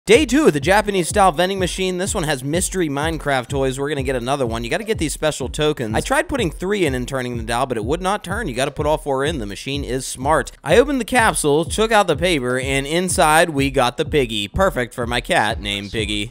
Day 2 of the Japanese style vending machine. This one has mystery Minecraft toys. We're gonna get another one. You gotta get these special tokens. I tried putting 3 in and turning the dial, but it would not turn. You gotta put all 4 in. The machine is smart. I opened the capsule, took out the paper, and inside we got the piggy. Perfect for my cat named Piggy.